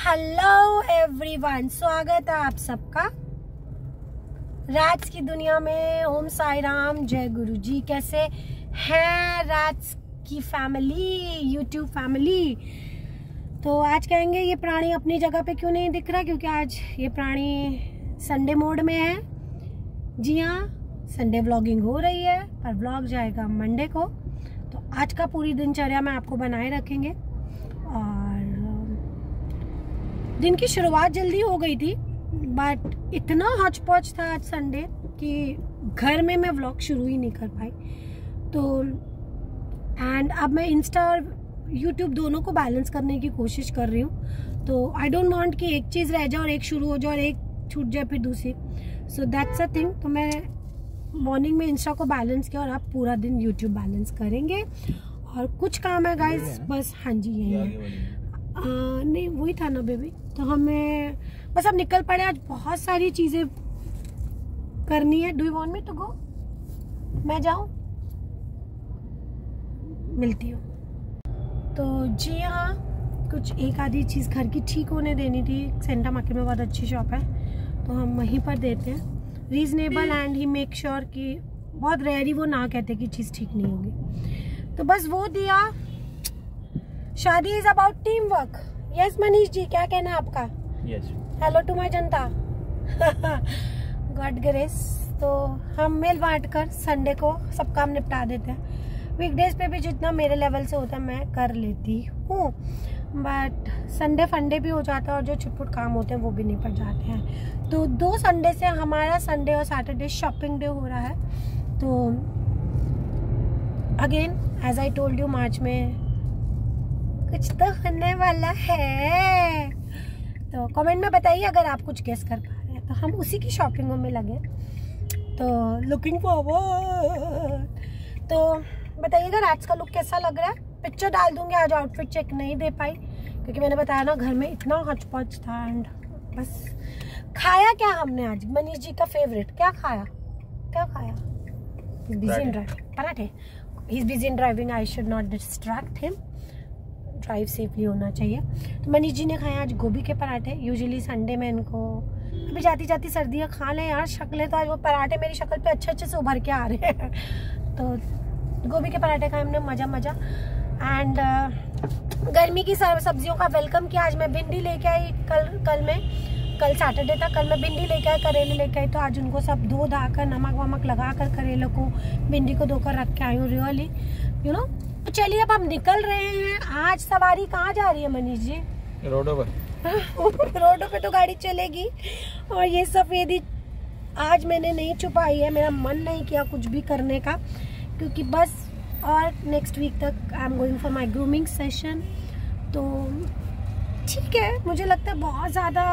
Hello everyone, स्वागत है आप सबका राज की दुनिया में। ओम साई राम, जय गुरु जी। कैसे हैं राज की फैमिली, यूट्यूब फैमिली? तो आज कहेंगे ये प्राणी अपनी जगह पे क्यों नहीं दिख रहा, क्योंकि आज ये प्राणी संडे मोड में है। जी हाँ, संडे व्लॉगिंग हो रही है, पर व्लॉग जाएगा मंडे को। तो आज का पूरी दिनचर्या में आपको बनाए रखेंगे। और दिन की शुरुआत जल्दी हो गई थी, बट इतना हौच पौच था आज संडे कि घर में मैं व्लॉग शुरू ही नहीं कर पाई। तो एंड अब मैं इंस्टा और यूट्यूब दोनों को बैलेंस करने की कोशिश कर रही हूँ। तो आई डोंट वांट कि एक चीज़ रह जाए और एक शुरू हो जाए और एक छूट जाए फिर दूसरी। So that's a thing. तो मैं मॉर्निंग में इंस्टा को बैलेंस किया और अब पूरा दिन यूट्यूब बैलेंस करेंगे। और कुछ काम है गाइस, बस। हाँ जी, यही है। नहीं, वही था ना बेबी। तो हमें बस अब निकल पड़े। आज बहुत सारी चीजें करनी है। Do you want me to go? मैं जाऊं? मिलती हूँ। तो जी हाँ, कुछ एक आधी चीज घर की ठीक होने देनी थी। सेंटा मार्केट में बहुत अच्छी शॉप है, तो हम वहीं पर देते हैं reasonable. And he make sure कि बहुत रेयर ही वो ना कहते कि चीज ठीक नहीं होगी। तो बस वो दिया। Shaadi is about team work. Yes Manish ji, क्या कहना है आपका? Yes. Hello to my janta. God grace. तो हम मिल बांट कर संडे को सब काम निपटा देते हैं। वीकडेज पे भी जितना मेरे लेवल से होता है मैं कर लेती हूँ, बट संडे फंडे भी हो जाता है और जो छुटपुट काम होते हैं वो भी निपट जाते हैं। तो 2 संडे से हमारा संडे और सैटरडे शॉपिंग डे हो रहा है। तो again as I told you, March में कुछ तो होने वाला है। तो कमेंट में बताइए अगर आप कुछ गेस कर पा रहे हैं। तो हम उसी की शॉपिंगों में लगे, तो लुकिंग फॉरवर्ड। तो बताइएगा राज का लुक कैसा लग रहा है। पिक्चर डाल दूंगी। आज आउटफिट चेक नहीं दे पाई क्योंकि मैंने बताया ना घर में इतना हचपच था। एंड बस खाया क्या हमने आज? मनीष जी का फेवरेट क्या खाया? Busy in driving. पराठे। He is busy in driving, I should not distract him. Drive safely होना चाहिए। तो मनीष जी ने खाया आज गोभी के पराठे। यूजुअली संडे में इनको अभी जाती जाती सर्दियाँ खा लें यार शक्लें, तो आज वो पराठे मेरी शक्ल पे अच्छे से उभर के आ रहे हैं। तो गोभी के पराठे खाए हमने, मजा। एंड गर्मी की सब्जियों का वेलकम किया। आज मैं भिंडी लेके आई। कल सैटरडे था, कल मैं भिंडी लेके आई, करेले लेके आई। तो आज उनको सब धो धा कर नमक वमक लगा कर करेले को भिंडी को धोकर रख के आई हूँ। Really you know. तो चलिए अब हम निकल रहे हैं। आज सवारी कहाँ जा रही है मनीष जी? रोडों पर। रोडों पे तो गाड़ी चलेगी। और ये सफेदी आज मैंने नहीं छुपाई है। मेरा मन नहीं किया कुछ भी करने का, क्योंकि बस और नेक्स्ट वीक तक I am going for my grooming session. तो ठीक है, मुझे लगता है बहुत ज़्यादा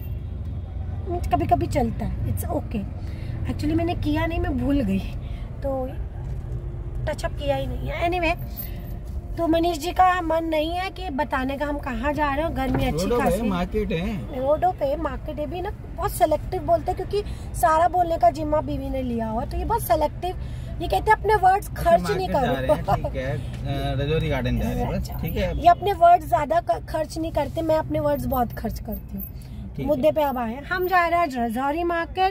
कभी कभी चलता है। It's okay. एक्चुअली मैंने किया नहीं, मैं भूल गई, तो टचअप किया ही नहीं है। एनीवे, तो मनीष जी का मन नहीं है कि बताने का हम कहाँ जा रहे हैं। गर्मी अच्छी खासी मार्केट है। रोडों पे मार्केट है भी ना। बहुत सेलेक्टिव बोलते हैं, क्योंकि सारा बोलने का जिम्मा बीवी ने लिया हुआ। तो ये बहुत सेलेक्टिव, ये कहते हैं अपने वर्ड्स खर्च नहीं करो। ठीक है, रजौरी गार्डन जा रहे हैं बस। ठीक है, ये अपने वर्ड्स ज्यादा खर्च नहीं करते। मैं अपने वर्ड्स बहुत खर्च करती हूँ। मुद्दे पे अब आए। हम जा रहे हैं रजौरी मार्केट।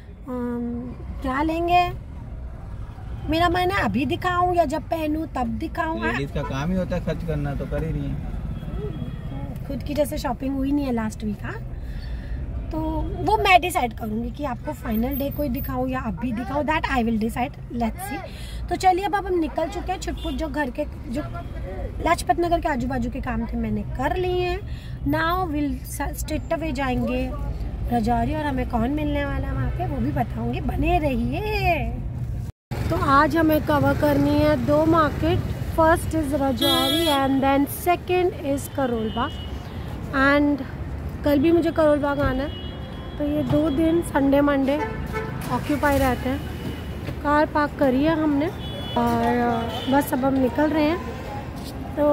क्या लेंगे? मेरा मन है अभी दिखाऊं या जब पहनूं तब दिखाऊं। लेडीज का काम ही होता है खर्च करना, तो कर ही रही है। खुद की जैसे शॉपिंग हुई नहीं है लास्ट वीक। हाँ, तो वो मैं डिसाइड करूंगी कि आपको फाइनल डे कोई दिखाऊं या अभी दिखाऊं। That I will decide. Let's see. तो चलिए अब हम निकल चुके हैं। छुटपुट जो घर के, जो लाजपत नगर के आजू बाजू के काम थे मैंने कर लिए हैं। नाउ विल स्ट्रेट अवे जाएंगे रजौरी, और हमें कौन मिलने वाला है वहाँ पे वो भी बताऊंगी। बने रहिए। तो आज हमें कवर करनी है 2 market. First is Rajouri and then second is Karol Bagh. And कल भी मुझे करोल बाग आना है। तो ये 2 दिन संडे मंडे ऑक्यूपाई रहते हैं। कार पार्क करी है हमने और बस अब हम निकल रहे हैं। तो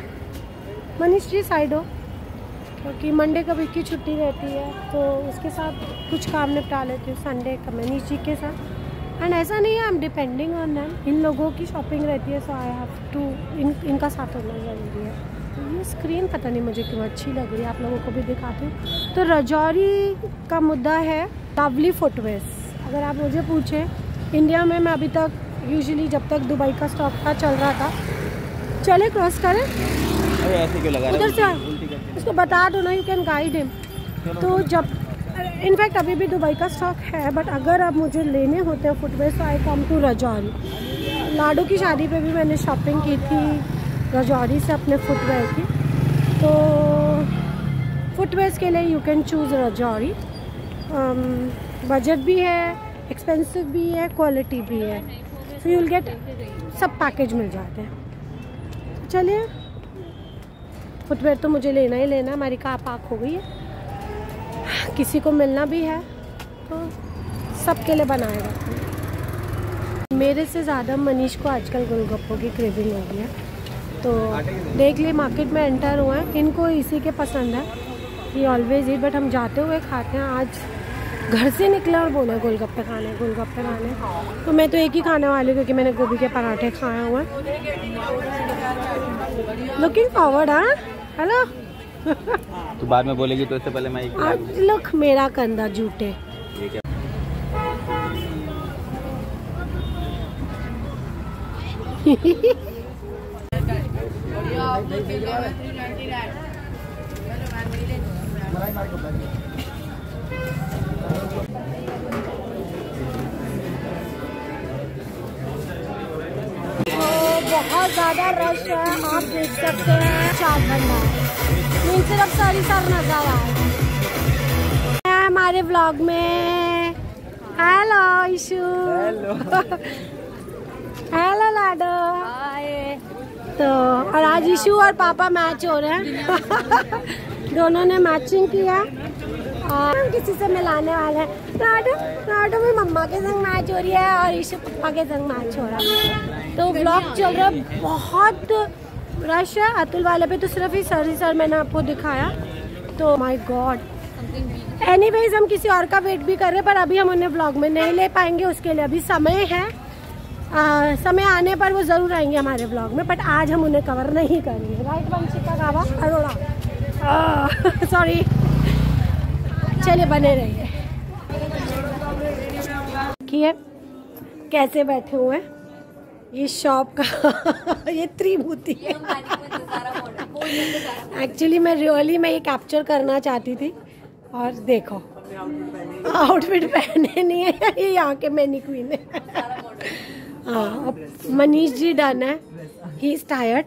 मनीष जी साइड हो, क्योंकि मंडे कभी की छुट्टी रहती है, तो उसके साथ कुछ काम निपटा लेती हूँ संडे का मनीष जी के साथ। एंड ऐसा नहीं है I am depending on them. इन लोगों की शॉपिंग रहती है, सो आई हैव टू इनका साथ होना ज़रूरी है। ये स्क्रीन पता नहीं मुझे क्यों अच्छी लग रही है, आप लोगों को भी दिखाती हूँ। तो राजौरी का मुद्दा है लवली फुटवेयर्स। अगर आप मुझे पूछें, इंडिया में मैं अभी तक यूजुअली जब तक दुबई का स्टॉक था चल रहा था, चले क्रॉस करें ऐसे क्यों लगा उधर से, उसको बता दो ना, यू कैन गाइड हिम। तो जब इनफैक्ट अभी भी दुबई का स्टॉक है, बट अगर अब मुझे लेने होते हैं फुटवेयर तो आई कम टू राजौरी। लाडू की शादी पे भी मैंने शॉपिंग की थी राजौरी से अपने फुटवेयर की। तो फुटवेयर्स के लिए you can choose Rajouri. Budget भी है, एक्सपेंसिव भी है, क्वालिटी भी है, सो यू विल गेट सब पैकेज मिल जाते हैं। चलिए, फुटवेयर तो मुझे लेना ही लेना, हमारी कार पार्क हो गई है, किसी को मिलना भी है तो सबके लिए बनाए रखते हैं। मेरे से ज़्यादा मनीष को आजकल गोलगप्पों की क्रेविंग हो गई है, तो देख लिए मार्केट में एंटर हुआ है, इनको इसी के पसंद है, ये ऑलवेज ईट, बट हम जाते हुए खाते हैं। आज घर से निकला और बोला गोलगप्पे खाने, गोलगप्पे खाने, तो मैं तो एक ही खाने वाली हूँ क्योंकि मैंने गोभी के पराठे खाए हुए हैं। Looking forward. हाँ, हेलो। तो बाद में बोलेगी तो इससे पहले मैं लुक, मेरा कंधा झूठे। बहुत ज़्यादा रश है, आप देख सकते हैं। चाट भंडार नहीं सिर्फ सारी सर नजर आए हमारे व्लॉग में। हेलो इशू, हेलो लाडो, तो और आज इशू और पापा मैच हो रहे हैं दोनों ने मैचिंग किया और हम किसी से मिलाने वाले हैं। लाडो में मम्मा के संग मैच हो रही है और इशू पापा के संग मैच हो रहा है। तो व्लॉग चल रहा है, बहुत रश है। अतुल वाले पे तो सिर्फ ही सर मैंने आपको दिखाया, तो माय गॉड। एनीवेज हम किसी और का वेट भी कर रहे हैं, पर अभी हम उन्हें व्लॉग में नहीं ले पाएंगे, उसके लिए अभी समय है। समय आने पर वो ज़रूर आएंगे हमारे व्लॉग में, बट आज हम उन्हें कवर नहीं करेंगे। राइट वंशिका गावा अरोड़ा, सॉरी। चलिए बने रहिए। कैसे बैठे हुए हैं, ये शॉप का ये त्रिभूति है। एक्चुअली मैं रियली ये कैप्चर करना चाहती थी, और देखो आउटफिट पहने नहीं है, ये यहाँ के मैनी क्वीन है। हाँ, अब मनीष जी डन है, he is tired.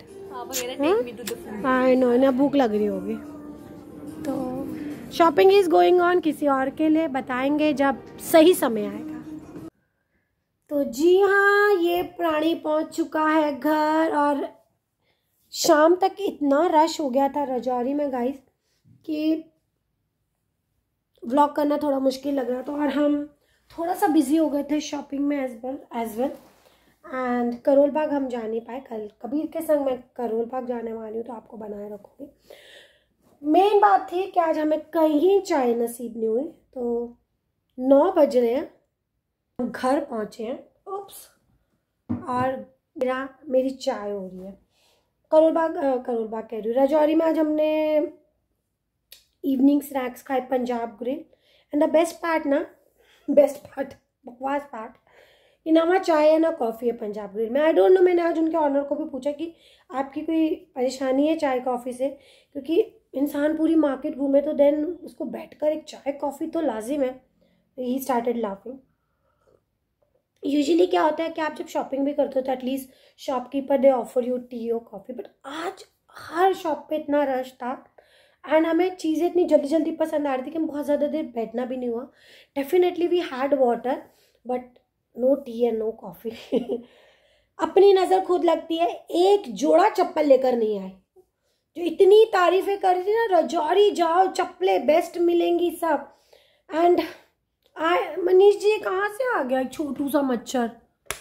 I know, इन्हें भूख लग रही होगी। तो शॉपिंग इज गोइंग ऑन, किसी और के लिए बताएंगे जब सही समय आएगा। तो जी हाँ, ये प्राणी पहुंच चुका है घर, और शाम तक इतना रश हो गया था राजौरी में गाइस कि व्लॉग करना थोड़ा मुश्किल लग रहा था, और हम थोड़ा सा बिजी हो गए थे शॉपिंग में as well. And Karol Bagh हम जा नहीं पाए। कल कबीर के संग मैं करोल बाग जाने वाली हूँ, तो आपको बनाए रखूँगी। मेन बात थी कि आज हमें कहीं चाय नसीब नहीं हुई, तो 9 बज रहे हैं, हम घर पहुँचे हैं। ओप्स, और मेरी चाय हो रही है। करोल बाग कह रही हूँ, राजौरी में आज हमने इवनिंग स्नैक्स खाए Punjab grill. And the best part बकवास पार्ट, कि ना वहाँ चाय है ना कॉफ़ी है पंजाब ग्रिल में। आई डोंट नो, मैंने आज उनके ऑनर को भी पूछा कि आपकी कोई परेशानी है चाय कॉफ़ी से, क्योंकि इंसान पूरी मार्केट घूमे तो देन उसको बैठकर एक चाय कॉफ़ी तो लाजिम है। He started laughing. यूजुअली क्या होता है कि आप जब शॉपिंग भी करते हो तो at least shopkeeper they offer you tea और कॉफ़ी, बट आज हर शॉप पे इतना रश था एंड हमें चीज़ें इतनी जल्दी जल्दी पसंद आ रही थी कि हम बहुत ज़्यादा देर बैठना भी नहीं हुआ। Definitely we had water but no tea and no coffee. अपनी नज़र खुद लगती है, एक जोड़ा चप्पल लेकर नहीं आए। जो इतनी तारीफ़ें कर रही थी ना, राजौरी जाओ चप्पलें बेस्ट मिलेंगी सब। एंड मनीष जी कहाँ से आ गया छोटू सा मच्छर।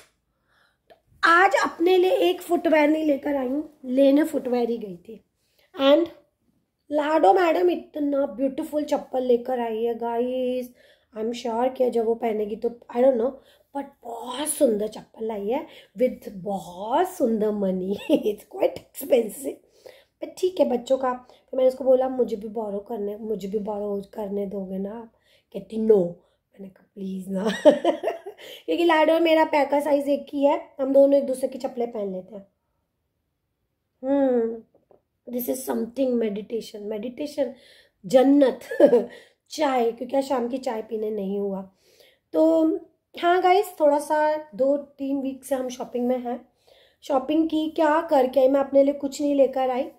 आज अपने लिए एक फुटवेयर नहीं लेकर आई हूँ, लेने फुटवेयर ही गई थी। एंड लाडो मैडम इतना ब्यूटीफुल चप्पल लेकर आई है गाइस। आई एम श्योर कि जब वो पहनेगी तो आई डोंट नो, बट बहुत सुंदर चप्पल लाई है विद बहुत सुंदर money. It's quite expensive but ठीक है बच्चों का। फिर मैंने उसको बोला मुझे भी बोरो करने दोगे ना आप? कहती नो। मैंने कहा प्लीज़ ना क्योंकि लाडो और मेरा पैर का साइज एक ही है, हम दोनों एक दूसरे की चप्पलें पहन लेते हैं। दिस इज समथिंग मेडिटेशन जन्नत चाय, क्योंकि आज शाम की चाय पीने नहीं हुआ। तो हाँ गाइस, थोड़ा सा 2-3 वीक से हम शॉपिंग में हैं। शॉपिंग की क्या करके आई, मैं अपने लिए कुछ नहीं लेकर आई।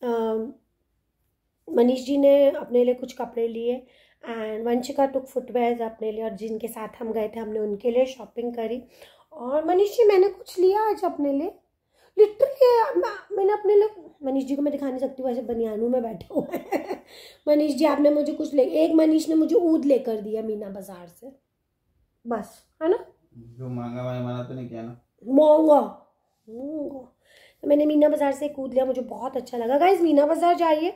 मनीष जी ने अपने लिए कुछ कपड़े लिए एंड वंशिका टुक फुटवेयर अपने लिए, और जिनके साथ हम गए थे हमने उनके लिए शॉपिंग करी। और मनीष जी मैंने कुछ लिया आज अपने लिए, लिटरली मैंने अपने लिए, मनीष जी को मैं दिखा नहीं सकती वैसे बनियानों में बैठे हुए हैं मनीष जी आपने मुझे कुछ एक मनीष ने मुझे ऊद लेकर दिया मीना बाजार से, बस, है ना? जो महंगा वाला तो नहीं किया ना, महंगा। तो मैंने मीना बाजार से एक ऊद लिया, मुझे बहुत अच्छा लगा। गाइज मीना बाजार जाइए,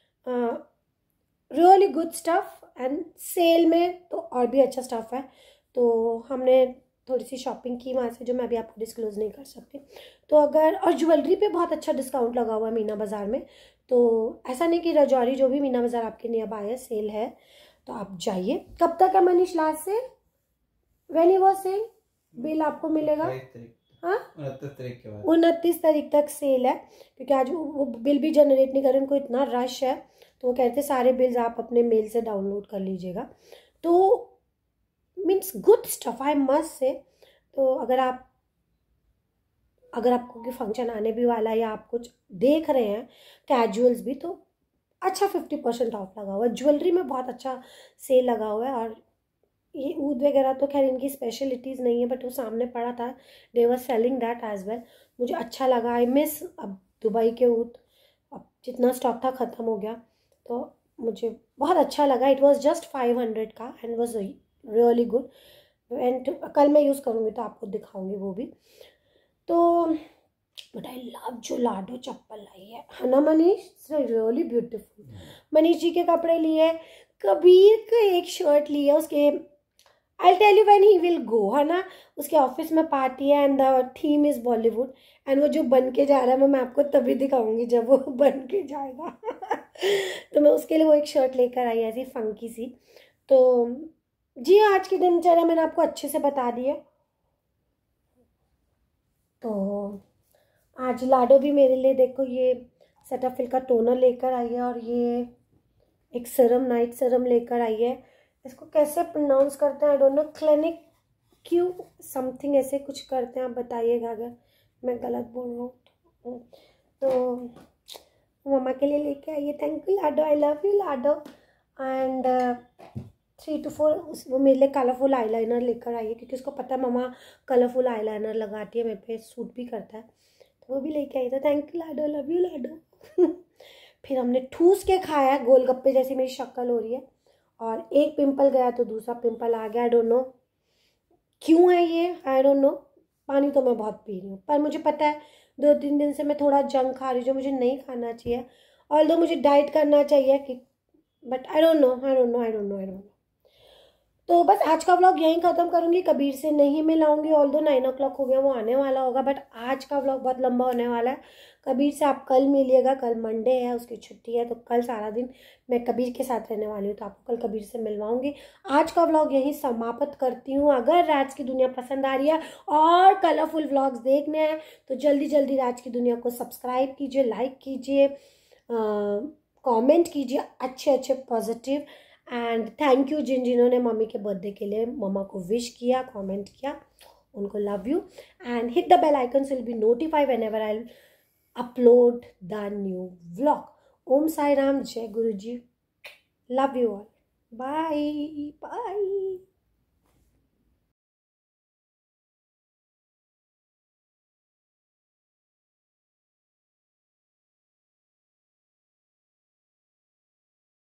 really good stuff, and sale में तो और भी अच्छा स्टफ है। तो हमने थोड़ी सी शॉपिंग की वहाँ से, जो मैं अभी आपको डिस्क्लोज नहीं कर सकती। तो अगर, और ज्वेलरी पे बहुत अच्छा डिस्काउंट लगा हुआ है मीना बाज़ार में। तो ऐसा नहीं कि रजौरी जो भी मीना बाज़ार आपके नियर बाय है सेल है, तो आप जाइए। कब तक है मनीष लास्ट से? When he was sale bill आपको मिलेगा, हाँ 29 तारीख तक सेल है, क्योंकि आज वो बिल भी जनरेट नहीं कर रहे, उनको इतना रश है। तो वो कहते हैं सारे बिल्स आप अपने मेल से डाउनलोड कर लीजिएगा। तो means good stuff I must say. तो अगर आपको कोई फंक्शन आने भी वाला है या आप कुछ देख रहे हैं कैजुअल्स भी, तो अच्छा 50% ऑफ लगा हुआ है। ज्वेलरी में बहुत अच्छा सेल लगा हुआ है। और ये ऊद वगैरह तो खैर इनकी स्पेशलिटीज़ नहीं है, बट वो सामने पड़ा था, they were selling that as well. मुझे अच्छा लगा। आई मिस अब दुबई के ऊद, अब जितना स्टॉक था ख़त्म हो गया, तो मुझे बहुत अच्छा लगा। इट वॉज जस्ट 500 का and was really good. And कल मैं यूज़ करूँगी तो आपको दिखाऊंगी वो भी। तो बट आई लव जो लाडो चप्पल लाई है ना मनीष, रियली ब्यूटीफुल। मनीष जी के कपड़े लिए, कबीर का एक शर्ट लिया, उसके I tell you when he will go, है ना, उसके ऑफिस में पार्टी है and the theme is Bollywood. And वो जो बन के जा रहा है मैं आपको तभी दिखाऊंगी जब वो बन के जाएगा तो मैं उसके लिए वो एक शर्ट लेकर आई ऐसी फंकी सी। तो जी आज की दिनचर्या मैंने आपको अच्छे से बता दी है। तो आज लाडो भी मेरे लिए देखो ये सेटाफिल का टोनर लेकर आई है, और ये एक सीरम, नाइट सीरम लेकर आई है। इसको कैसे प्रोनाउंस करते हैं I don't know, clinic Q something ऐसे कुछ करते हैं, आप बताइएगा अगर मैं गलत बोल रहा हूँ। तो मम्मा के लिए लेके आई है। थैंक यू लाडो, आई लव यू लाडो। एंड 3 to 4 वो मेरे लिए कलरफुल आईलाइनर लेकर आई है, क्योंकि उसको पता है मम्मा कलरफुल आईलाइनर लगाती है, मेरे पे सूट भी करता है, तो वो भी लेके आई था। थैंक यू लाडो, लव यू लाडो फिर हमने ठूस के खाया, गोलगप्पे जैसी मेरी शक्ल हो रही है, और एक पिंपल गया तो दूसरा पिंपल आ गया। आई डोंट नो क्यों है ये, आई डोंट नो। पानी तो मैं बहुत पी रही हूँ, पर मुझे पता है 2-3 दिन से मैं थोड़ा जंक खा रही हूँ जो मुझे नहीं खाना चाहिए, ऑल्दो मुझे डाइट करना चाहिए कि, बट आई डोंट नो। तो बस आज का व्लॉग यहीं ख़त्म करूँगी। कबीर से नहीं मिलाऊंगी, ऑल्दो 9 o'clock हो गया, वो आने वाला होगा, बट आज का व्लॉग बहुत लंबा होने वाला है। कबीर से आप कल मिलिएगा, कल मंडे है, उसकी छुट्टी है, तो कल सारा दिन मैं कबीर के साथ रहने वाली हूँ, तो आपको कल कबीर से मिलवाऊंगी। आज का व्लॉग यहीं समाप्त करती हूँ। अगर राज की दुनिया पसंद आ रही है और कलरफुल व्लॉग्स देखने हैं तो जल्दी जल्दी राज की दुनिया को सब्सक्राइब कीजिए, लाइक कीजिए, कॉमेंट कीजिए अच्छे पॉजिटिव। एंड थैंक यू जिन्होंने मम्मी के बर्थडे के लिए मम्मा को विश किया, कमेंट किया, उनको love you. And hit the bell icon so will be notified whenever I upload the new vlog. Om Sai Ram, जय Guru ji, love you all, bye bye.